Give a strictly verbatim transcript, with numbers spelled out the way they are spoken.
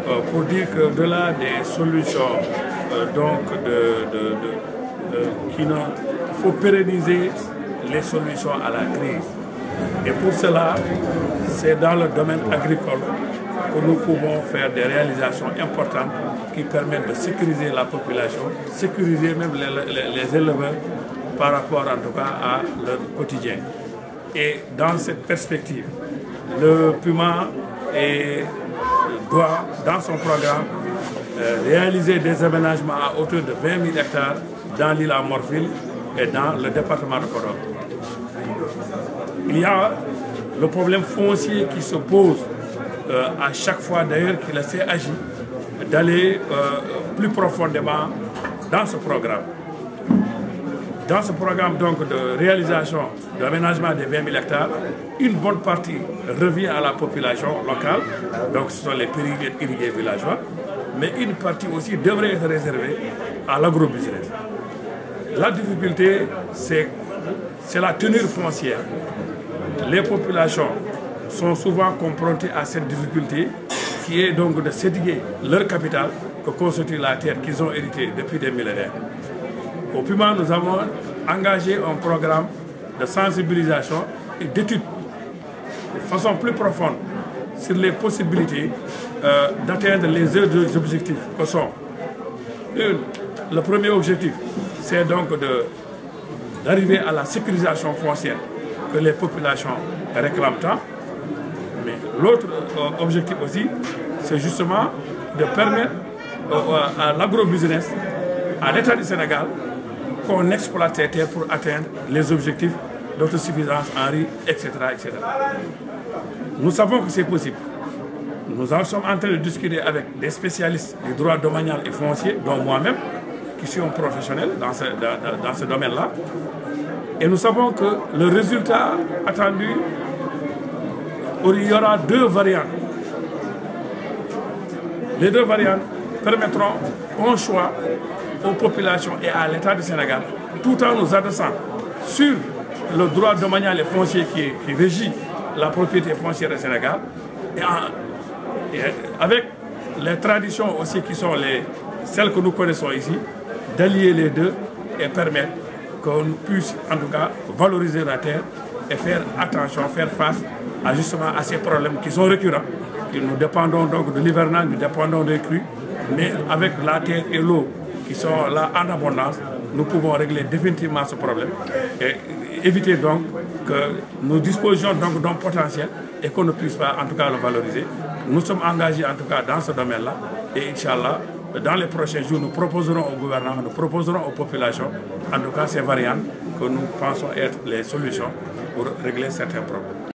euh, pour dire qu'au-delà des solutions euh, donc de, de, de, euh, qui ne, il faut pérenniser les solutions à la crise. Et pour cela, c'est dans le domaine agricole que nous pouvons faire des réalisations importantes qui permettent de sécuriser la population, sécuriser même les, les, les éleveurs par rapport en tout cas à leur quotidien. Et dans cette perspective, le Puma est, doit, dans son programme, euh, réaliser des aménagements à hauteur de vingt mille hectares dans l'île à Morphil et dans le département de Podor. Il y a le problème foncier qui se pose euh, à chaque fois d'ailleurs qu'il s'est agi d'aller euh, plus profondément dans ce programme. Dans ce programme donc de réalisation de l'aménagement des vingt mille hectares, une bonne partie revient à la population locale, donc ce sont les périphériques irrigués villageois, mais une partie aussi devrait être réservée à l'agrobusiness. La difficulté, c'est la tenue foncière. Les populations sont souvent confrontées à cette difficulté qui est donc de sédiguer leur capital que constitue la terre qu'ils ont héritée depuis des millénaires. Au Puma, nous avons engagé un programme de sensibilisation et d'études de façon plus profonde sur les possibilités euh, d'atteindre les deux objectifs que sont, une, le premier objectif, c'est donc d'arriver à la sécurisation foncière que les populations réclament tant, mais l'autre euh, objectif aussi, c'est justement de permettre euh, à l'agrobusiness, à l'État du Sénégal, qu'on exploite ces terres pour atteindre les objectifs d'autosuffisance en riz, et cetera, et cetera. Nous savons que c'est possible. Nous sommes en train de discuter avec des spécialistes du droit domanial et foncier, dont moi-même, qui suis un professionnel dans ce, dans, dans ce domaine-là. Et nous savons que le résultat attendu, il y aura deux variantes. Les deux variantes permettront un choix aux populations et à l'État du Sénégal, tout en nous adressant sur le droit domanial et foncier qui, qui régit la propriété foncière au Sénégal, et, en, et avec les traditions aussi qui sont les, celles que nous connaissons ici, d'allier les deux et permettre qu'on puisse en tout cas valoriser la terre et faire attention, faire face à justement à ces problèmes qui sont récurrents. Et nous dépendons donc de l'hivernage, nous dépendons des crues, mais avec la terre et l'eau qui sont là en abondance, nous pouvons régler définitivement ce problème et éviter donc que nous disposions donc d'un potentiel et qu'on ne puisse pas en tout cas le valoriser. Nous sommes engagés en tout cas dans ce domaine-là et Inch'Allah, dans les prochains jours, nous proposerons au gouvernement, nous proposerons aux populations en tout cas ces variantes que nous pensons être les solutions pour régler certains problèmes.